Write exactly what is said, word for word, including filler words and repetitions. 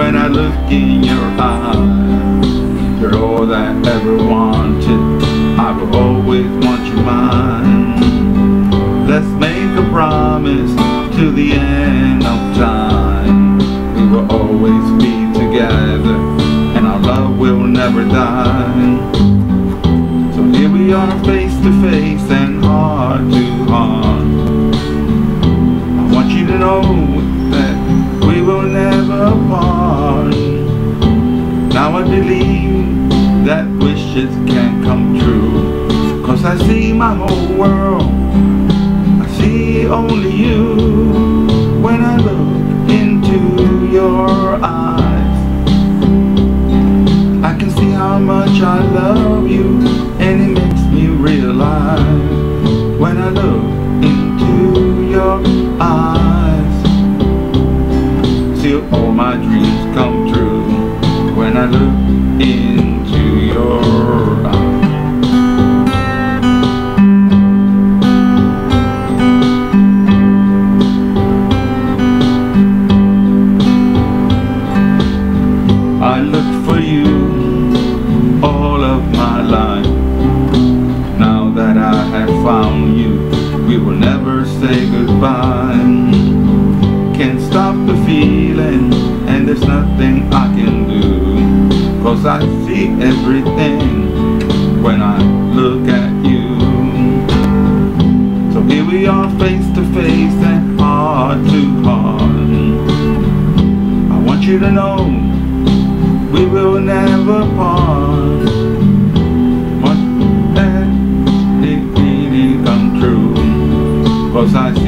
when I look in your eyes. You're all that I ever wanted, I will always want you mine. Let's make a promise to the end of time. We will always be together, and our love will never die. So here we are, face to face and heart to heart. I want you to know that we will never part. Now I believe that wishes can come true, 'cause I see my whole world, I see only you. When I look into your eyes, I can see how much I love you, and it makes me realize. When I look into your eyes, see all my dreams come true. When I look into your eyes. I look for you all of my life. Now that I have found you, we will never say goodbye. Can't stop the feeling, and there's nothing I can do, 'cause I see everything when I look at you. So here we are, face to face and heart to heart. I want you to know we will never part. Want that it really come true, 'cause I